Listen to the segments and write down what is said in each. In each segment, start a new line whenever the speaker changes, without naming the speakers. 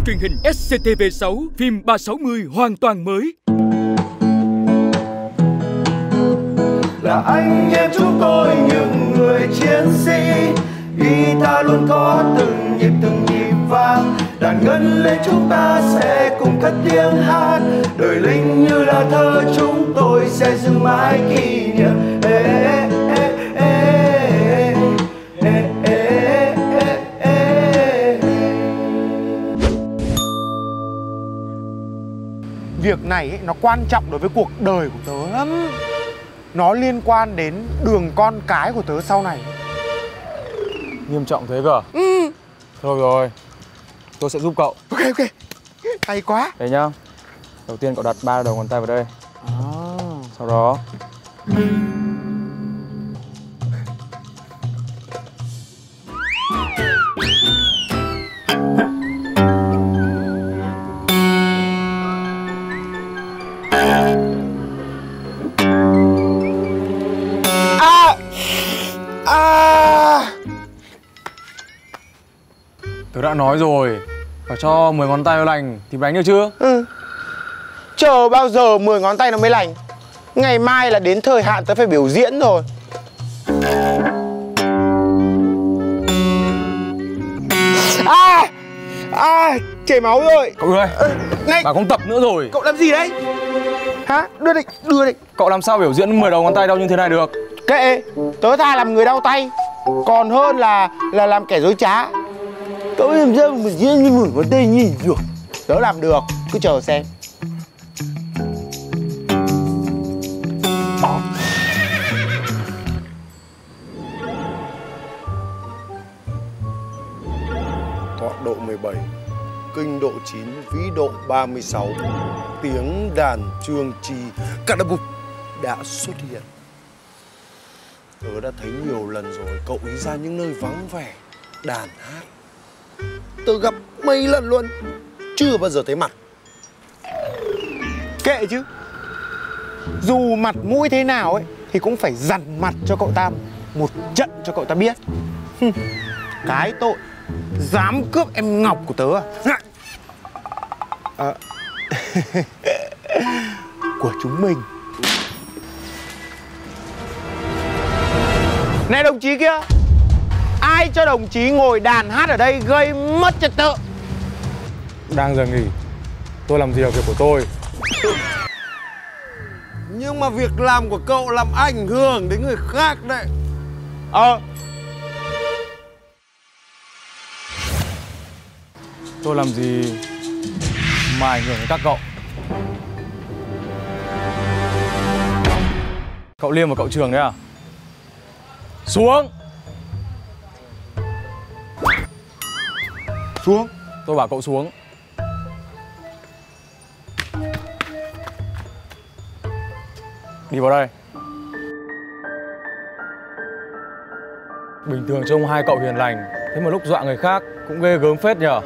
truyền hình SCTV6, phim 360 hoàn toàn mới.
Là anh em chúng tôi những người chiến sĩ, guitar luôn có từng nhịp vang, đàn ngân lên chúng ta sẽ cùng cất tiếng hát, đời lính như là thơ chúng tôi sẽ giữ mãi kỷ niệm.
Việc này ấy, nó quan trọng đối với cuộc đời của tớ lắm. Nó liên quan đến đường con cái của tớ sau này.
Nghiêm trọng thế cơ? Ừ. Thôi rồi, tôi sẽ giúp cậu.
Ok, hay quá.
Đây nhá. Đầu tiên cậu đặt 3 đầu ngón tay vào đây. Sau đó tớ đã nói rồi, phải cho 10 ngón tay vào lành thì đánh được chưa?
Ừ. Chờ bao giờ 10 ngón tay nó mới lành? Ngày mai là đến thời hạn tớ phải biểu diễn rồi. Chảy máu rồi.
Cậu ơi,
này,
bà không tập nữa rồi.
Cậu làm gì đấy? Hả? Đưa đây.
Cậu làm sao biểu diễn 10 đầu ngón tay đâu như thế này được?
Kệ, tớ thà làm người đau tay còn hơn là làm kẻ dối trá. Cậu làm sao mà diễn như 10 ngón tay nhìn được? Tớ làm được, cứ chờ xem.
Thọ độ 17, kinh độ 9, vĩ độ 36, tiếng đàn trường trì cả đập bục đã xuất hiện. Tớ đã thấy nhiều lần rồi cậu ý ra những nơi vắng vẻ đàn hát. Tớ gặp mấy lần luôn, chưa bao giờ thấy mặt.
Kệ chứ, dù mặt mũi thế nào ấy thì cũng phải dằn mặt cho cậu ta một trận cho cậu ta biết. Cái tội dám cướp em Ngọc của tớ à? Của chúng mình. Này đồng chí kia, ai cho đồng chí ngồi đàn hát ở đây gây mất trật tự?
Đang giờ nghỉ, tôi làm gì là việc của tôi.
Nhưng mà việc làm của cậu làm ảnh hưởng đến người khác đấy.
Tôi làm gì mà ảnh hưởng đến các cậu? Cậu Liêm và cậu Trường đấy à? Xuống!
Xuống.
Tôi bảo cậu xuống. Đi vào đây. Bình thường trông hai cậu hiền lành, thế mà lúc dọa người khác cũng ghê gớm phết nhở?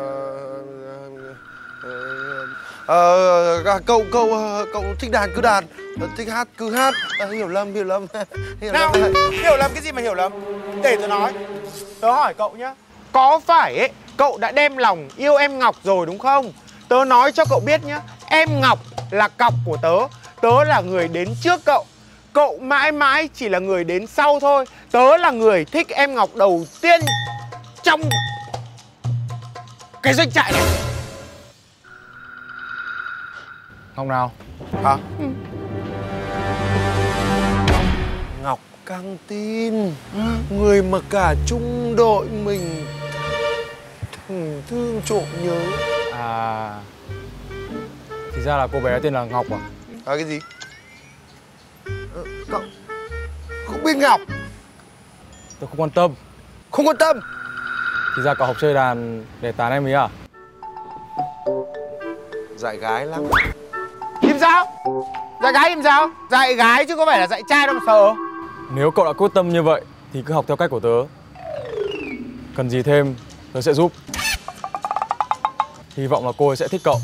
Cậu thích đàn cứ đàn, thích hát cứ hát. Hiểu lầm.
Hiểu lầm cái gì mà hiểu lầm? Để tớ nói. Tớ hỏi cậu nhá, có phải ấy cậu đã đem lòng yêu em Ngọc rồi đúng không? Tớ nói cho cậu biết nhá, em Ngọc là cọc của tớ. Tớ là người đến trước cậu. Cậu mãi mãi chỉ là người đến sau thôi. Tớ là người thích em Ngọc đầu tiên trong cái doanh trại này.
Ngọc nào?
Hả? Ngọc căng tin, người mà cả trung đội mình thương trộm nhớ.
À, thì ra là cô bé tên là Ngọc à?
Cái gì? Cậu không biết Ngọc?
Tôi không quan tâm.
Không quan tâm?
Thì ra cậu học chơi đàn để tán em ấy à?
Dạy gái lắm.
Im sao? Dạy gái im sao? Dạy gái chứ có phải là dạy trai đâu mà sợ.
Nếu cậu đã quyết tâm như vậy thì cứ học theo cách của tớ. Cần gì thêm tớ sẽ giúp. Hy vọng là cô ấy sẽ thích cậu.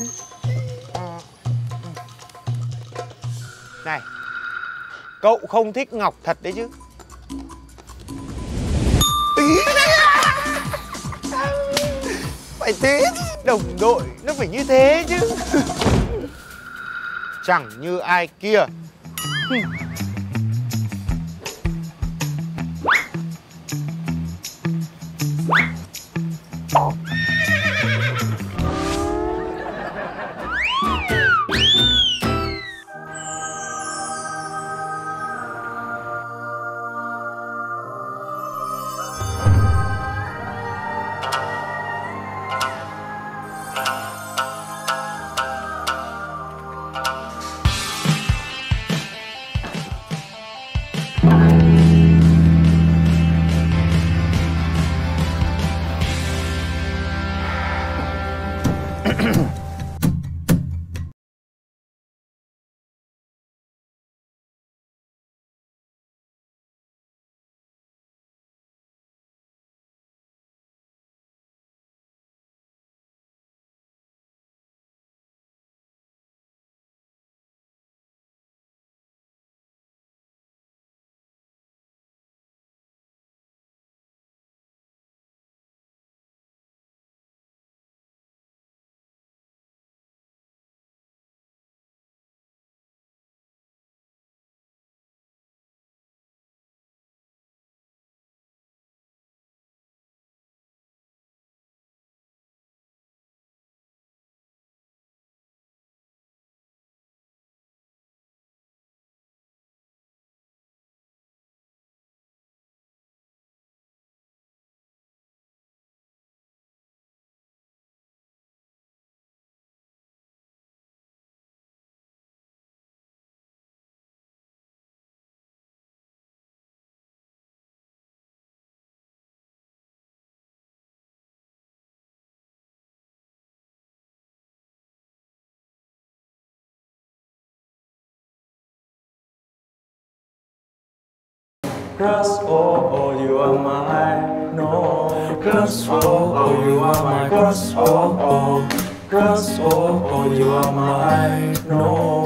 Này, cậu không thích Ngọc thật đấy chứ?
Mày lại thế.
Đồng đội nó phải như thế chứ. Chẳng như ai kia.
Crush, oh, oh, you are my, no. Crush, oh, oh, you are my, crush, oh, oh. Crush, oh, oh, you are my, no.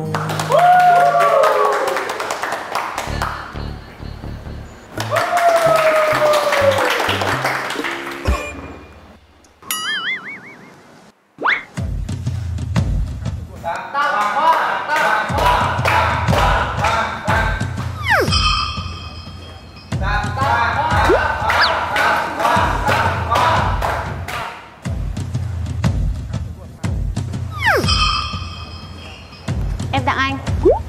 Em tặng anh.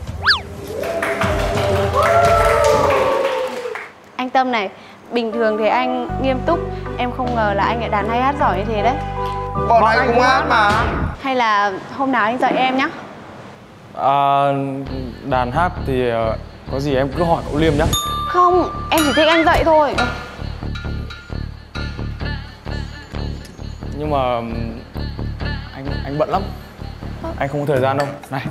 Anh Tâm này, bình thường thì anh nghiêm túc, em không ngờ là anh lại đàn hay hát giỏi như thế đấy.
Bọn anh cũng hát mà.
Hay là hôm nào anh dạy em nhá.
Đàn hát thì có gì em cứ hỏi cậu Liêm nhá.
Không, em chỉ thích anh dạy thôi.
Nhưng mà anh bận lắm. Anh không có thời gian đâu. Này.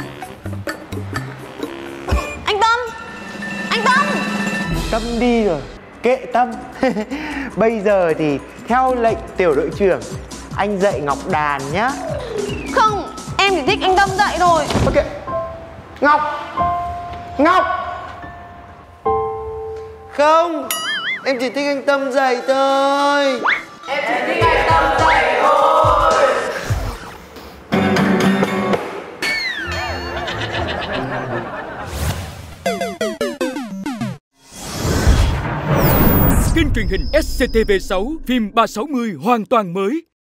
Anh Tâm! Anh Tâm!
Tâm đi rồi, kệ Tâm. Bây giờ thì theo lệnh tiểu đội trưởng, anh dạy Ngọc đàn nhá.
Không, em chỉ thích anh Tâm dạy thôi.
Ok. Ngọc! Ngọc!
Không, em chỉ thích anh Tâm dạy thôi.
Em chỉ thích anh Tâm dạy thôi.
Kênh truyền hình SCTV6 phim 360 hoàn toàn mới.